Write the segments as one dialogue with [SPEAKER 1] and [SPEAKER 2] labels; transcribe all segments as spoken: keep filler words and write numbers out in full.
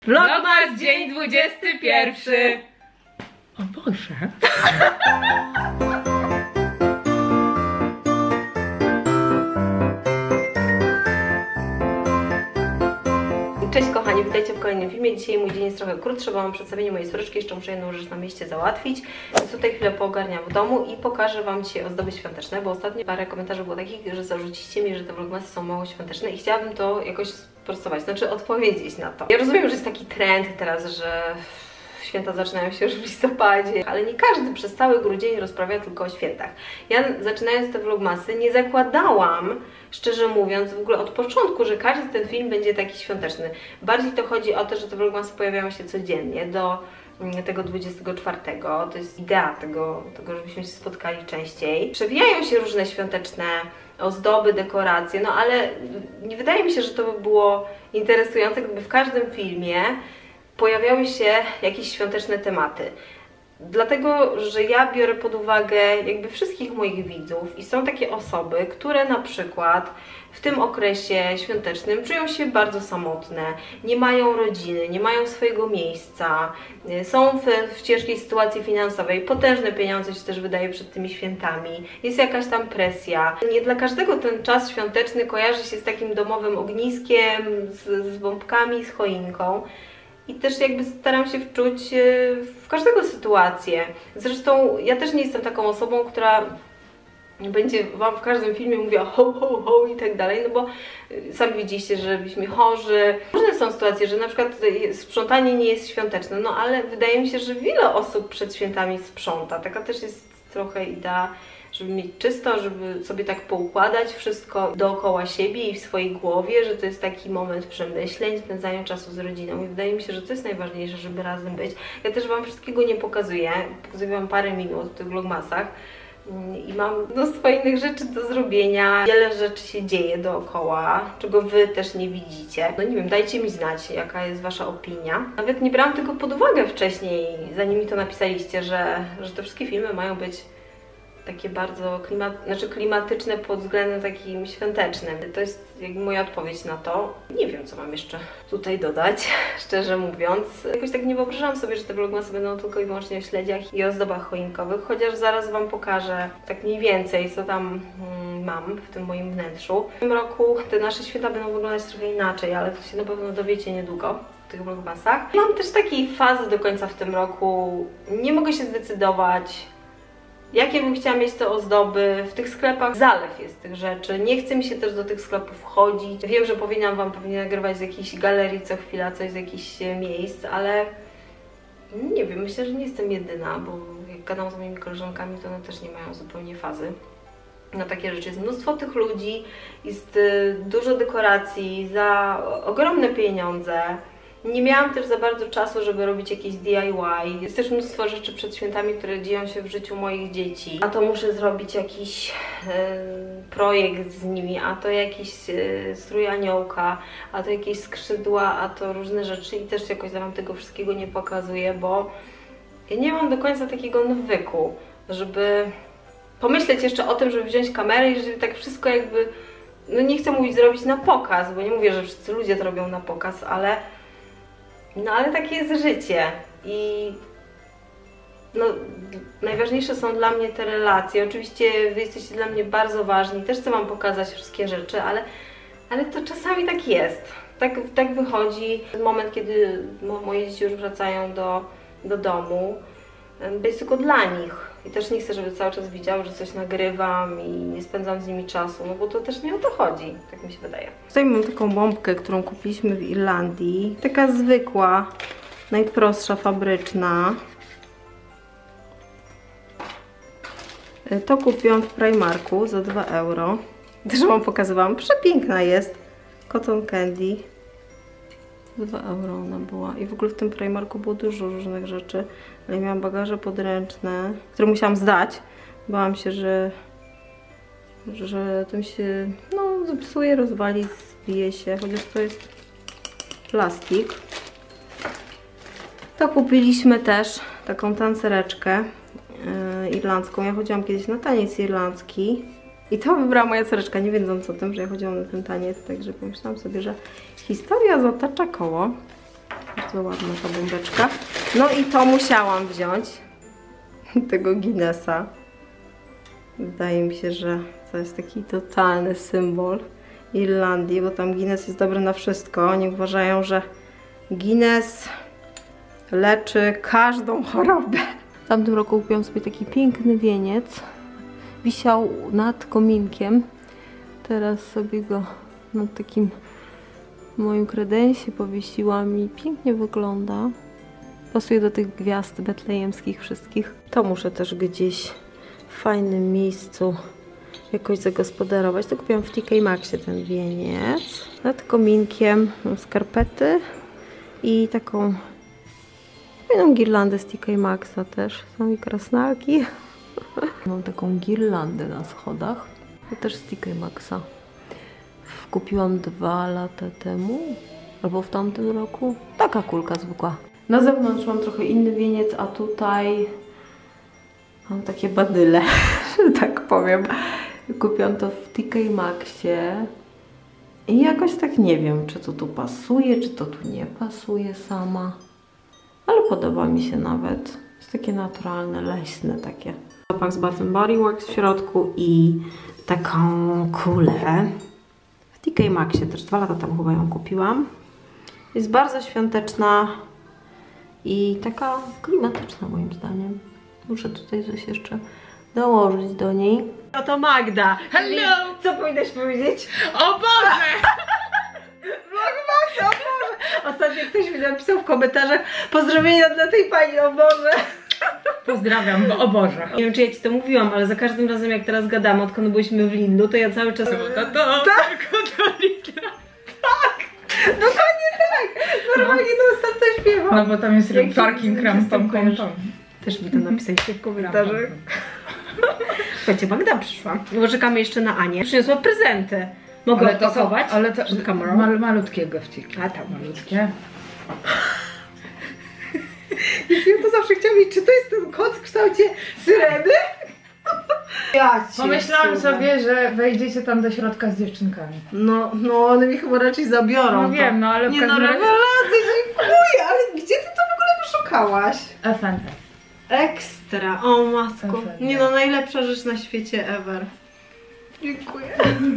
[SPEAKER 1] Vlogmas dzień dwudziesty pierwszy. O Boże.
[SPEAKER 2] Cześć kochani, witajcie w kolejnym filmie. Dzisiaj mój dzień jest trochę krótszy, bo mam przedstawienie mojej córeczki. Jeszcze muszę jedną rzecz na mieście załatwić. Więc tutaj chwilę poogarniam w domu i pokażę wam dzisiaj ozdoby świąteczne, bo ostatnio parę komentarzy było takich, że zarzucicie mi, że te vlogmasy są mało świąteczne i chciałabym to jakoś sprostować, znaczy odpowiedzieć na to. Ja rozumiem, że jest taki trend teraz, że święta zaczynają się już w listopadzie, ale nie każdy przez cały grudzień rozprawia tylko o świętach. Ja zaczynając te vlogmasy nie zakładałam, szczerze mówiąc, w ogóle od początku, że każdy ten film będzie taki świąteczny. Bardziej to chodzi o to, że te vlogmasy pojawiają się codziennie do tego dwudziestego czwartego. To jest idea tego, tego, żebyśmy się spotkali częściej. Przewijają się różne świąteczne ozdoby, dekoracje, no ale nie wydaje mi się, że to by było interesujące, gdyby w każdym filmie pojawiały się jakieś świąteczne tematy. Dlatego, że ja biorę pod uwagę jakby wszystkich moich widzów i są takie osoby, które na przykład w tym okresie świątecznym czują się bardzo samotne, nie mają rodziny, nie mają swojego miejsca, są w, w ciężkiej sytuacji finansowej, potężne pieniądze się też wydaje przed tymi świętami, jest jakaś tam presja. Nie dla każdego ten czas świąteczny kojarzy się z takim domowym ogniskiem, z, z bombkami, z choinką. I też jakby staram się wczuć w każdego sytuację. Zresztą ja też nie jestem taką osobą, która będzie wam w każdym filmie mówiła ho, ho, ho i tak dalej, no bo sami widzieliście, że byliśmy chorzy. Różne są sytuacje, że na przykład sprzątanie nie jest świąteczne, no ale wydaje mi się, że wiele osób przed świętami sprząta. Taka też jest trochę idea, żeby mieć czysto, żeby sobie tak poukładać wszystko dookoła siebie i w swojej głowie, że to jest taki moment przemyśleń, spędzania czasu z rodziną i wydaje mi się, że to jest najważniejsze, żeby razem być. Ja też wam wszystkiego nie pokazuję, pokazuję wam parę minut w tych vlogmasach i mam mnóstwo innych rzeczy do zrobienia, wiele rzeczy się dzieje dookoła, czego wy też nie widzicie. No nie wiem, dajcie mi znać, jaka jest wasza opinia. Nawet nie brałam tego pod uwagę wcześniej, zanim mi to napisaliście, że, że te wszystkie filmy mają być takie bardzo klimat, znaczy klimatyczne pod względem takim świątecznym. To jest jakby moja odpowiedź na to. Nie wiem, co mam jeszcze tutaj dodać, szczerze mówiąc. Jakoś tak nie wyobrażałam sobie, że te vlogmasy będą tylko i wyłącznie o śledziach i ozdobach choinkowych, chociaż zaraz wam pokażę tak mniej więcej, co tam hmm, mam w tym moim wnętrzu. W tym roku te nasze święta będą wyglądać trochę inaczej, ale to się na pewno dowiecie niedługo w tych vlogmasach. Mam też takiej fazy do końca w tym roku. Nie mogę się zdecydować, jakie bym chciała mieć te ozdoby. W tych sklepach zalew jest tych rzeczy. Nie chce mi się też do tych sklepów chodzić. Wiem, że powinnam wam pewnie nagrywać z jakiejś galerii co chwila, coś z jakichś miejsc, ale nie wiem, myślę, że nie jestem jedyna, bo jak gadam z moimi koleżankami, to one też nie mają zupełnie fazy na takie rzeczy. Jest mnóstwo tych ludzi, jest dużo dekoracji za ogromne pieniądze. Nie miałam też za bardzo czasu, żeby robić jakieś D I Y. Jest też mnóstwo rzeczy przed świętami, które dzieją się w życiu moich dzieci. A to muszę zrobić jakiś e, projekt z nimi, a to jakiś e, strój aniołka, a to jakieś skrzydła, a to różne rzeczy. I też jakoś wam tego wszystkiego nie pokazuję, bo ja nie mam do końca takiego nawyku, żeby pomyśleć jeszcze o tym, żeby wziąć kamerę i żeby tak wszystko jakby, no nie chcę mówić zrobić na pokaz, bo nie mówię, że wszyscy ludzie to robią na pokaz, ale no ale takie jest życie i no, najważniejsze są dla mnie te relacje. Oczywiście wy jesteście dla mnie bardzo ważni, też chcę wam pokazać wszystkie rzeczy, ale, ale to czasami tak jest. Tak, tak wychodzi ten moment, kiedy moje dzieci już wracają do, do domu, jest tylko dla nich. I też nie chcę, żeby cały czas widziały, że coś nagrywam i nie spędzam z nimi czasu, no bo to też nie o to chodzi, tak mi się wydaje. Tutaj mam taką bombkę, którą kupiliśmy w Irlandii. Taka zwykła, najprostsza, fabryczna. To kupiłam w Primarku za dwa euro. Też wam pokazywałam, przepiękna jest. Cotton candy. dwa euro ona była i w ogóle w tym Primarku było dużo różnych rzeczy, ale miałam bagaże podręczne, które musiałam zdać. Bałam się, że, że to mi się no, zepsuje, rozwali, zbije się, chociaż to jest plastik. To kupiliśmy też taką tancereczkę yy, irlandzką. Ja chodziłam kiedyś na taniec irlandzki i to wybrała moja córeczka, nie wiedząc o tym, że ja chodziłam na ten taniec, także pomyślałam sobie, że historia zatacza koło. Bardzo ładna ta bombeczka. No i to musiałam wziąć. Tego Guinnessa. Wydaje mi się, że to jest taki totalny symbol Irlandii, bo tam Guinness jest dobry na wszystko. Oni uważają, że Guinness leczy każdą chorobę. W tamtym roku kupiłam sobie taki piękny wieniec. Wisiał nad kominkiem. Teraz sobie go nad takim moim kredensie powiesiłam i pięknie wygląda. Pasuje do tych gwiazd betlejemskich wszystkich. To muszę też gdzieś w fajnym miejscu jakoś zagospodarować. To kupiłam w T K Maxie ten wieniec. Nad kominkiem mam skarpety i taką fajną girlandę z T K Maxa też. Są i krasnalki. Mam taką girlandę na schodach. To też z T K Maxa. Kupiłam dwa lata temu, albo w tamtym roku. Taka kulka zwykła. Na zewnątrz mam trochę inny wieniec, a tutaj mam takie badyle, że tak powiem. Kupiłam to w T K Maxie i jakoś tak nie wiem, czy to tu pasuje, czy to tu nie pasuje sama. Ale podoba mi się nawet. Jest takie naturalne, leśne takie. Zapak z Bath and Body Works w środku i taką kulę. W T K Maxie też dwa lata temu chyba ją kupiłam. Jest bardzo świąteczna i taka klimatyczna moim zdaniem. Muszę tutaj coś jeszcze dołożyć do niej. No to Magda.
[SPEAKER 1] Hello!
[SPEAKER 2] Co powinnaś powiedzieć?
[SPEAKER 1] O Boże!
[SPEAKER 2] Vlogmasy, o Boże! Ostatnio ktoś mi napisał w komentarzach pozdrowienia dla tej pani, o Boże.
[SPEAKER 1] Pozdrawiam, bo o Boże.
[SPEAKER 2] Nie wiem, czy ja Ci to mówiłam, ale za każdym razem jak teraz gadamy, odkąd byliśmy w Lidlu, to ja cały czas...
[SPEAKER 1] To, to, tak? Tylko do Lidla.
[SPEAKER 2] Tak! Dokładnie tak! Normalnie to sam to śpiewam.
[SPEAKER 1] No bo tam jest
[SPEAKER 2] Jak
[SPEAKER 1] parking,
[SPEAKER 2] się
[SPEAKER 1] ram, pam, pam,
[SPEAKER 2] kojarzy.
[SPEAKER 1] pam.
[SPEAKER 2] Też mi to napisaliście w komentarzach. Słuchajcie, Magda przyszła. Bo czekamy jeszcze na Anię. Przyniosła prezenty. Mogę
[SPEAKER 1] Ale to są,
[SPEAKER 2] opakować?
[SPEAKER 1] ale to
[SPEAKER 2] przed kamerą?
[SPEAKER 1] mal, malutkie gościki.
[SPEAKER 2] A tam
[SPEAKER 1] Malutkie.
[SPEAKER 2] Ja to zawsze chciałam wiedzieć, czy to jest ten kot w kształcie syreny? Ja cię
[SPEAKER 1] Pomyślałam
[SPEAKER 2] słucham.
[SPEAKER 1] sobie, że wejdziecie tam do środka z dziewczynkami.
[SPEAKER 2] No, no one mi chyba raczej zabiorą.
[SPEAKER 1] No
[SPEAKER 2] to.
[SPEAKER 1] wiem, no ale w
[SPEAKER 2] Nie no,
[SPEAKER 1] każdym razie...
[SPEAKER 2] rewelacja, dziękuję, ale gdzie ty to w ogóle wyszukałaś?
[SPEAKER 1] F N T.
[SPEAKER 2] Ekstra, o matko.
[SPEAKER 1] Super,
[SPEAKER 2] Nie no, najlepsza rzecz na świecie ever. Dziękuję.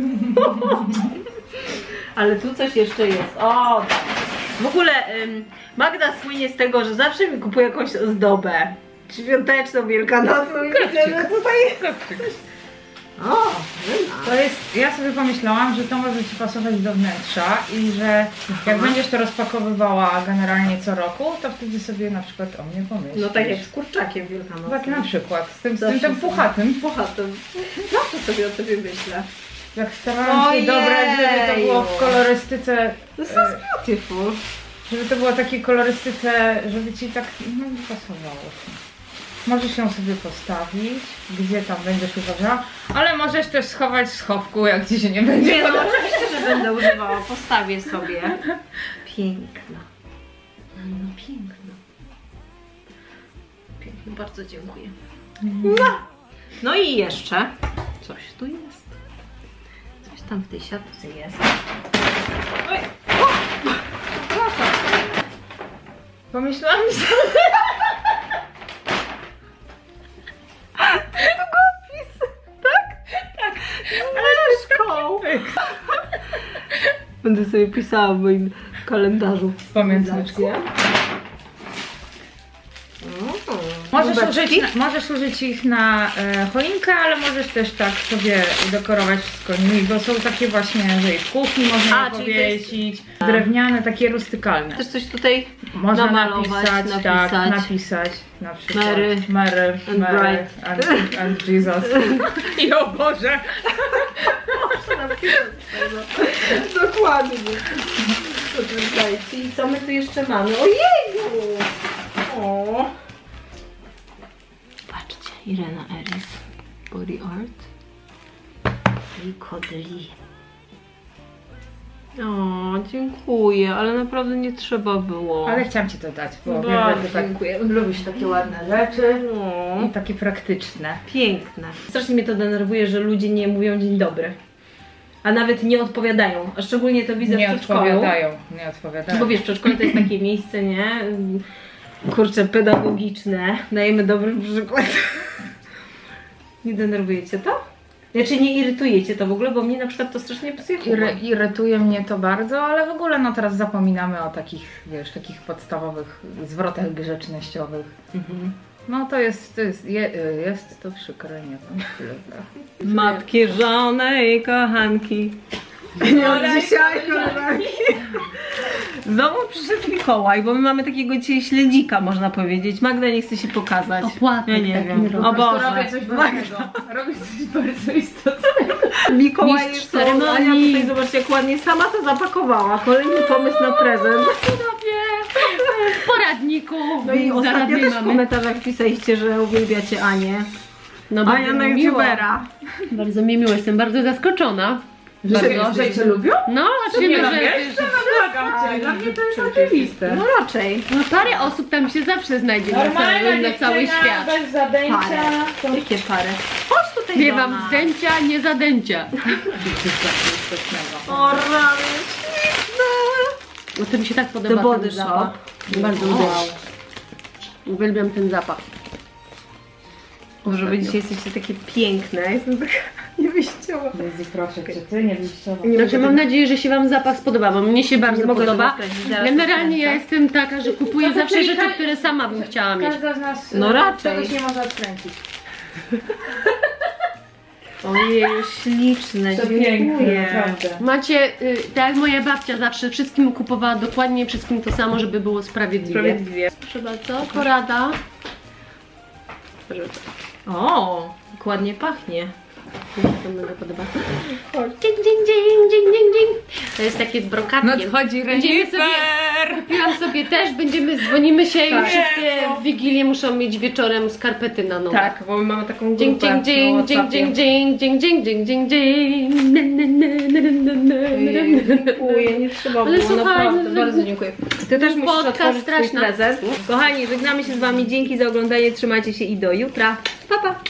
[SPEAKER 2] Ale tu coś jeszcze jest. O, tak. W ogóle ym, Magda słynie z tego, że zawsze mi kupuje jakąś ozdobę. Świąteczną, wielkanocną i widzę, że tutaj jest. O,
[SPEAKER 1] To jest, ja sobie pomyślałam, że to może Ci pasować do wnętrza i że jak będziesz to rozpakowywała generalnie co roku, to wtedy sobie na przykład o mnie pomyślisz.
[SPEAKER 2] no tak jak z kurczakiem wielkanocnym.
[SPEAKER 1] Tak na przykład, z tym, z tym,
[SPEAKER 2] Zawsze
[SPEAKER 1] tym puchatym.
[SPEAKER 2] Puchatym. Zawsze sobie o tobie myślę.
[SPEAKER 1] Jak starałam się dobrać, żeby to było w kolorystyce,
[SPEAKER 2] To jest so beautiful.
[SPEAKER 1] żeby to było takiej kolorystyce, żeby Ci tak no, pasowało. Możesz ją sobie postawić, gdzie tam będziesz uważała, ale możesz też schować w schowku, jak Ci się nie będzie
[SPEAKER 2] Nie no,
[SPEAKER 1] podobać.
[SPEAKER 2] oczywiście, że będę używała. Postawię sobie. Piękna. No piękna. Piękna, bardzo dziękuję. No, no i jeszcze coś tu jest. Coś tam w tej siatce jest. Oj. O! Przepraszam.
[SPEAKER 1] Pomyślałam sobie...
[SPEAKER 2] Długopis, tak? Tak. Z myszką. Będę sobie pisała w moim kalendarzu.
[SPEAKER 1] Pamiętniczku. Możesz użyć, na, możesz użyć ich na e, choinkę, ale możesz też tak sobie dekorować wszystko nimi, bo są takie właśnie, że i w kuchni można
[SPEAKER 2] A,
[SPEAKER 1] je
[SPEAKER 2] czyli
[SPEAKER 1] powiesić,
[SPEAKER 2] jest...
[SPEAKER 1] drewniane, takie rustykalne.
[SPEAKER 2] Też coś tutaj
[SPEAKER 1] Można
[SPEAKER 2] namalować,
[SPEAKER 1] napisać,
[SPEAKER 2] napisać.
[SPEAKER 1] tak, napisać na przykład
[SPEAKER 2] Mary,
[SPEAKER 1] Mary,
[SPEAKER 2] and
[SPEAKER 1] Mary
[SPEAKER 2] Bright.
[SPEAKER 1] and, and Jesus. I o Boże!
[SPEAKER 2] Dokładnie. I co my tu jeszcze mamy? Ojeju! O! Patrzcie, Irena Eris, Body Art i Kodli. O, dziękuję, ale naprawdę nie trzeba było.
[SPEAKER 1] Ale chciałam Ci to dać, bo
[SPEAKER 2] Bardzo
[SPEAKER 1] wiem, że Ty
[SPEAKER 2] dziękuję.
[SPEAKER 1] tak lubisz takie ładne rzeczy
[SPEAKER 2] O,
[SPEAKER 1] i takie praktyczne.
[SPEAKER 2] piękne. Strasznie mnie to denerwuje, że ludzie nie mówią dzień dobry. a nawet nie odpowiadają. A szczególnie to widzę
[SPEAKER 1] Nie
[SPEAKER 2] w przedszkolu.
[SPEAKER 1] odpowiadają, nie odpowiadają.
[SPEAKER 2] Bo wiesz, przedszkole to jest takie miejsce, nie? Kurczę, pedagogiczne. Dajemy dobry przykład. Nie denerwujecie to? Znaczy nie irytujecie to w ogóle, bo mnie na przykład to strasznie psuje humor.
[SPEAKER 1] Iry, irytuje mnie to bardzo, ale w ogóle no teraz zapominamy o takich, wiesz, takich podstawowych zwrotach grzecznościowych.
[SPEAKER 2] Mhm.
[SPEAKER 1] No to jest, to jest, je, jest to przykre, nie wiem, chwilę.
[SPEAKER 2] Matki, żony i kochanki. Nie od dzisiaj, kochani. Znowu przyszedł Mikołaj, bo my mamy takiego dzisiaj śledzika, można powiedzieć. Magda nie chce się pokazać.
[SPEAKER 3] Opłatek
[SPEAKER 2] Ja nie
[SPEAKER 3] taki
[SPEAKER 2] wiem.
[SPEAKER 3] robię.
[SPEAKER 2] O Boże.
[SPEAKER 1] Robię coś ważnego. Robię coś bardzo istotnego.
[SPEAKER 2] Mikołaj
[SPEAKER 3] Mistrz
[SPEAKER 2] jest ceremonii.
[SPEAKER 3] ceremonii.
[SPEAKER 2] Tutaj zobaczcie, jak ładnie sama to zapakowała. Kolejny pomysł na prezent.
[SPEAKER 3] W poradniku.
[SPEAKER 2] No i ostatnio
[SPEAKER 3] zaradnej
[SPEAKER 2] też w
[SPEAKER 3] mamy.
[SPEAKER 2] komentarzach pisaliście, że uwielbiacie Anię.
[SPEAKER 3] No,
[SPEAKER 2] Ania
[SPEAKER 3] bardzo
[SPEAKER 2] na
[SPEAKER 3] mi miło.
[SPEAKER 2] youtubera.
[SPEAKER 3] Bardzo mi miło, jestem bardzo zaskoczona.
[SPEAKER 1] Bardzo, że cię lubią?
[SPEAKER 3] No, a czy
[SPEAKER 1] Nie,
[SPEAKER 3] no,
[SPEAKER 1] no
[SPEAKER 3] że,
[SPEAKER 1] wiesz,
[SPEAKER 3] że,
[SPEAKER 1] Błagam cię, dla mnie to jest oczywiste.
[SPEAKER 2] No raczej.
[SPEAKER 3] no, parę osób tam się zawsze znajdzie na cały, na cały świat.
[SPEAKER 1] bez zadęcia.
[SPEAKER 2] Parę. Jakie parę? Chodź tutaj
[SPEAKER 3] Nie
[SPEAKER 2] do
[SPEAKER 3] wam
[SPEAKER 2] nas.
[SPEAKER 3] zdjęcia, nie zadęcia.
[SPEAKER 2] O rany, śliczne.
[SPEAKER 3] No to mi się tak podoba
[SPEAKER 2] To Body
[SPEAKER 3] ten zapach.
[SPEAKER 2] Shop.
[SPEAKER 3] Bardzo
[SPEAKER 1] Wow.
[SPEAKER 3] uwielbiam. Uwielbiam ten zapach.
[SPEAKER 2] Może wy dzisiaj jesteście takie piękne. Jestem taka niewyjściowa.
[SPEAKER 1] Jezu, proszę cię, ty nie wyjściowa.
[SPEAKER 3] Znaczy mam nadzieję, że się wam zapach spodoba, bo mnie się bardzo
[SPEAKER 2] Nie mogę
[SPEAKER 3] podoba.
[SPEAKER 2] tego sprawdzić, zaraz
[SPEAKER 3] Generalnie ja
[SPEAKER 2] pokręcę.
[SPEAKER 3] jestem taka, że kupuję
[SPEAKER 1] No to
[SPEAKER 3] zawsze
[SPEAKER 1] czyli
[SPEAKER 3] rzeczy,
[SPEAKER 1] ka-
[SPEAKER 3] które sama bym chciała mieć.
[SPEAKER 1] Każda z nas
[SPEAKER 2] No
[SPEAKER 1] e,
[SPEAKER 2] raczej.
[SPEAKER 1] czegoś nie może odkręcić.
[SPEAKER 2] Ojeju, śliczne, dziękuję.
[SPEAKER 1] naprawdę.
[SPEAKER 3] Macie, y, tak jak moja babcia zawsze wszystkim kupowała dokładnie wszystkim to samo, żeby było sprawiedliwie.
[SPEAKER 2] Sprawiedliwie.
[SPEAKER 3] Proszę bardzo, porada.
[SPEAKER 2] O, jak ładnie pachnie.
[SPEAKER 3] To mi podoba. Ding, ding, ding, ding, ding, ding. To jest takie z brokatkiem.
[SPEAKER 1] Nadchodzi
[SPEAKER 3] Będziemy sobie, kupiłam sobie też, będziemy, dzwonimy się i
[SPEAKER 2] Tak.
[SPEAKER 3] wszystkie w Wigilię muszą mieć wieczorem skarpety na nogach.
[SPEAKER 2] Tak, bo my mamy taką grupę
[SPEAKER 3] Ding, ding, ding,
[SPEAKER 2] na
[SPEAKER 3] ding,
[SPEAKER 2] WhatsAppie.
[SPEAKER 3] ding, ding, ding, ding, ding, ding, ding. Na, na, na, na, na, na,
[SPEAKER 2] Ojej,
[SPEAKER 3] na, na, na.
[SPEAKER 2] dziękuję, nie trzeba
[SPEAKER 3] Ale
[SPEAKER 2] było,
[SPEAKER 3] słuchaj,
[SPEAKER 2] naprawdę,
[SPEAKER 3] no,
[SPEAKER 2] bardzo dziękuję. Ty też musisz
[SPEAKER 3] podcast
[SPEAKER 2] otworzyć swój
[SPEAKER 3] straszna.
[SPEAKER 2] prezent. Kochani, żegnamy się z wami, dzięki za oglądanie, trzymajcie się i do jutra. Pa, pa!